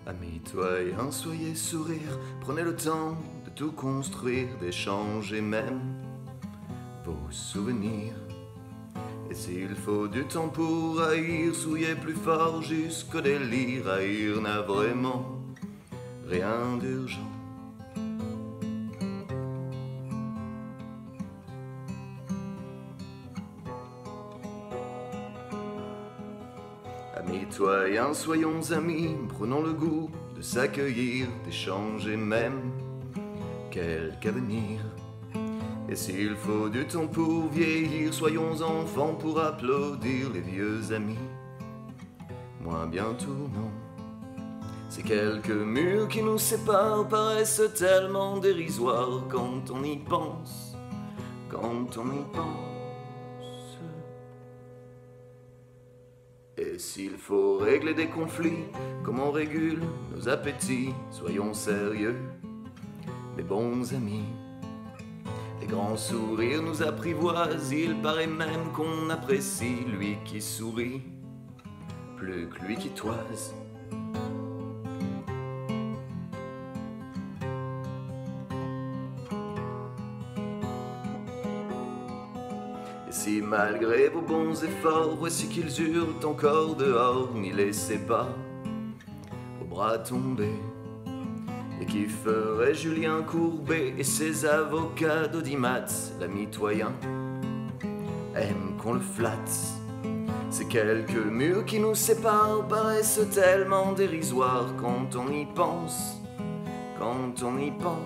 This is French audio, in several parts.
Amis citoyens, soyez sourire, prenez le temps de tout construire, d'échanger même vos souvenirs. Et s'il faut du temps pour haïr, soyez plus fort jusqu'au délire. Haïr n'a vraiment rien d'urgent. Amis citoyens, soyons amis, prenons le goût de s'accueillir, d'échanger même quelque avenir. Et s'il faut du temps pour vieillir, soyons enfants pour applaudir les vieux amis. Moi bientôt non. Ces quelques murs qui nous séparent paraissent tellement dérisoires quand on y pense, quand on y pense. Et s'il faut régler des conflits, comme on régule nos appétits, soyons sérieux, mes bons amis. Les grands sourires nous apprivoisent, il paraît même qu'on apprécie lui qui sourit, plus que lui qui toise. Et si malgré vos bons efforts, voici qu'ils hurlent encore dehors, n'y laissez pas vos bras tomber. Et qui ferait Julien Courbet et ses avocats d'audimat? L'ami citoyen aime qu'on le flatte. Ces quelques murs qui nous séparent paraissent tellement dérisoires quand on y pense, quand on y pense.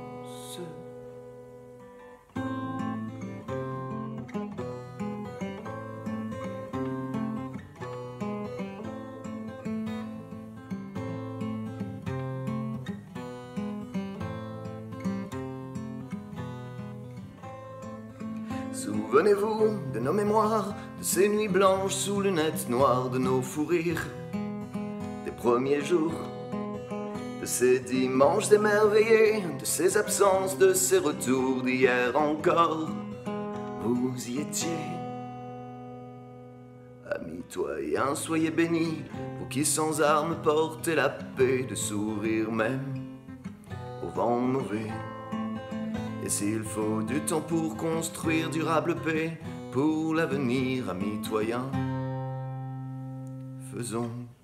Souvenez-vous de nos mémoires, de ces nuits blanches sous lunettes noires, de nos fous rires, des premiers jours, de ces dimanches émerveillés, de ces absences, de ces retours d'hier encore. Vous y étiez. Amis citoyens, soyez bénis, vous qui sans armes portez la paix, de sourire même au vent mauvais. Et s'il faut du temps pour construire durable paix, pour l'avenir, amis citoyens, faisons